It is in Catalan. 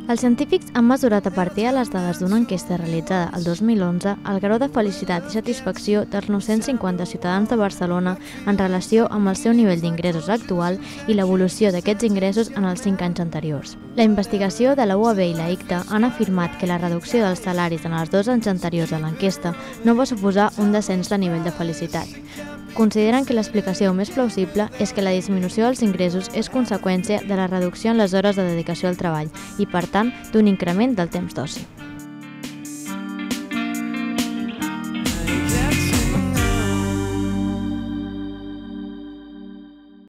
Els científics han mesurat a partir de les dades d'una enquesta realitzada el 2011 el grau de felicitat i satisfacció dels 950 ciutadans de Barcelona en relació amb el seu nivell d'ingressos actual i l'evolució d'aquests ingressos en els 5 anys anteriors. La investigació de la UAB i la ICTA han afirmat que la reducció dels salaris en els 2 anys anteriors de l'enquesta no va suposar un descens de nivell de felicitat. Consideren que l'explicació més plausible és que la disminució dels ingressos és conseqüència de la reducció en les hores de dedicació al treball i, per tant, d'un increment del temps d'oci.